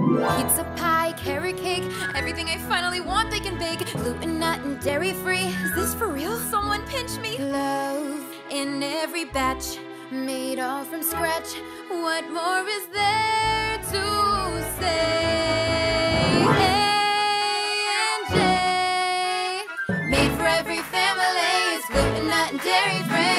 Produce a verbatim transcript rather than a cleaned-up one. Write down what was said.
Pizza pie, carrot cake, everything I finally want they can bake. Gluten, nut, and dairy free. Is this for real? Someone pinch me. Love in every batch, made all from scratch. What more is there to say? A and J, made for every family. It's gluten, nut, and dairy free.